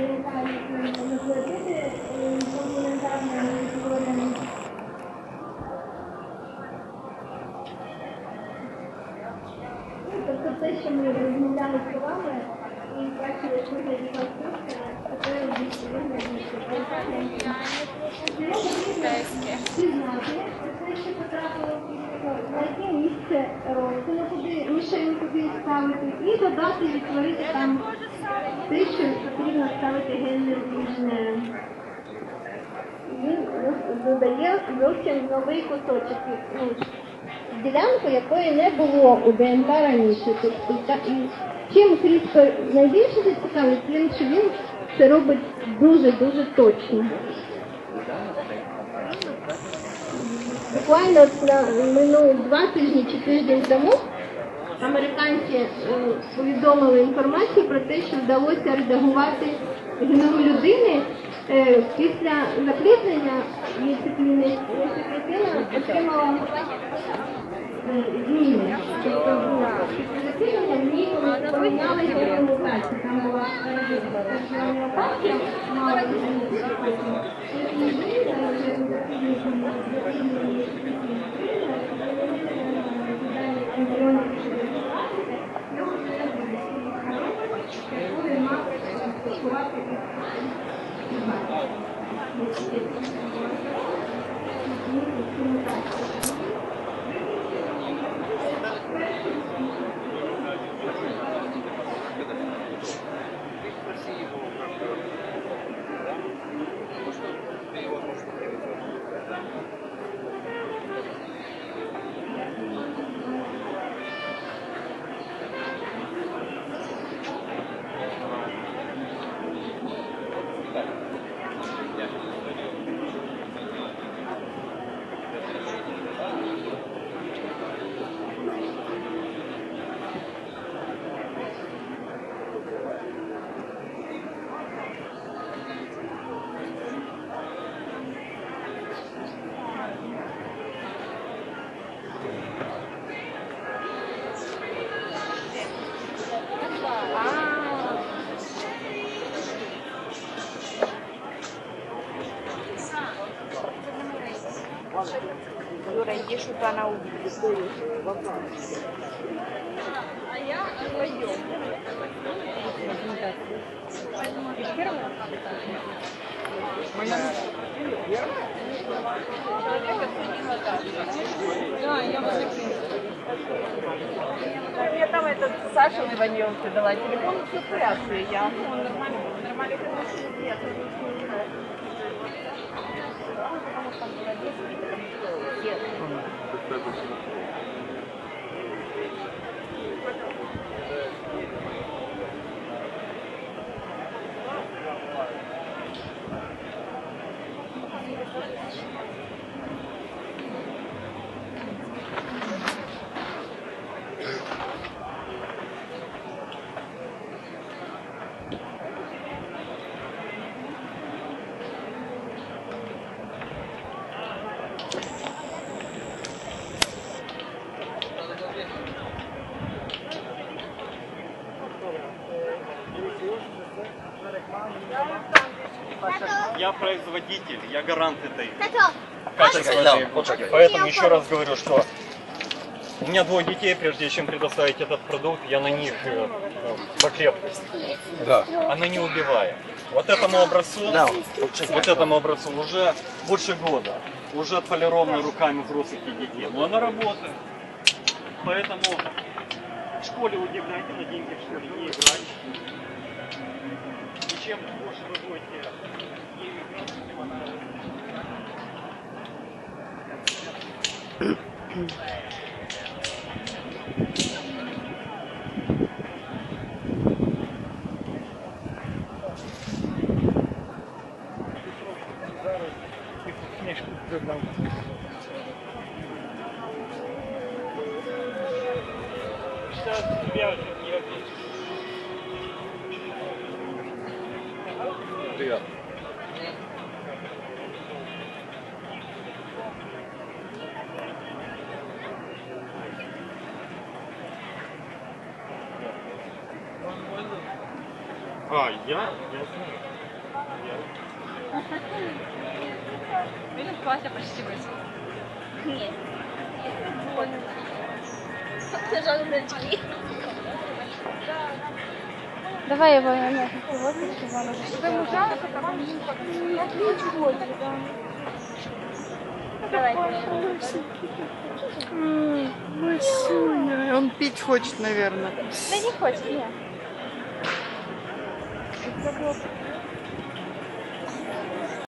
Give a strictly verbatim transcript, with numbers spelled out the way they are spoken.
Тобто те, що ми розмовляли з вами, і бачили, що вигляді пластушка, це більше виглядніше. Пізнати, це ще потрапило на яке місце росту, куди мішень куди ставити, і додати, відтворити там те, що потрібно ставити генним інженером. Він додає зовсім новий кусочок, ну, ділянку, якої не було у ДНК раніше. Тобто, та, і чим CRISPR найбільше зацікавить, тим, що він це робить дуже-дуже точно. Буквально на минулі два тижні чи тиждень тому американці е, повідомили інформацію про те, що вдалося редагувати геном людини е, після закріплення яйцеклітини отримала зміни. Тобто після закріплення в ній поміняли його мутацію. Там була мутація, мала змінитися потім. Юра, иди что-то на улицу. А я вдвоем. Да, я вот мне там этот Саша Иванёвка дала телефон, все в порядке. Я он нормально, нормально, нет. Я производитель, я гарант этой качества этой бутылки. Поэтому еще раз говорю, что у меня двое детей, прежде чем предоставить этот продукт, я на них э, по крепкости. Да. Она не убивает. Вот этому образцу, Да. вот этому образцу уже больше года, уже отполированы руками взрослых и детей. Но она работает. Поэтому в школе удивляйте, на деньги в школе не играть. И чем больше вы будете сейчас тебя не обидишь. Привет. А, я? Я знаю. Видишь, Вася почти вышел. Нет. Сажали на очки. Давай его наверное, возьмем, чтобы он уже сидел. Давай. Масюня, он пить хочет, наверное. Да не хочет, нет.